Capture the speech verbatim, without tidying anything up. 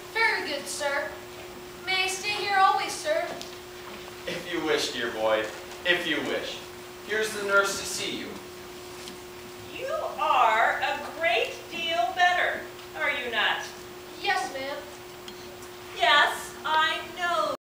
Very good, sir. May I stay here always, sir? If you wish, dear boy, if you wish. Here's the nurse to see you.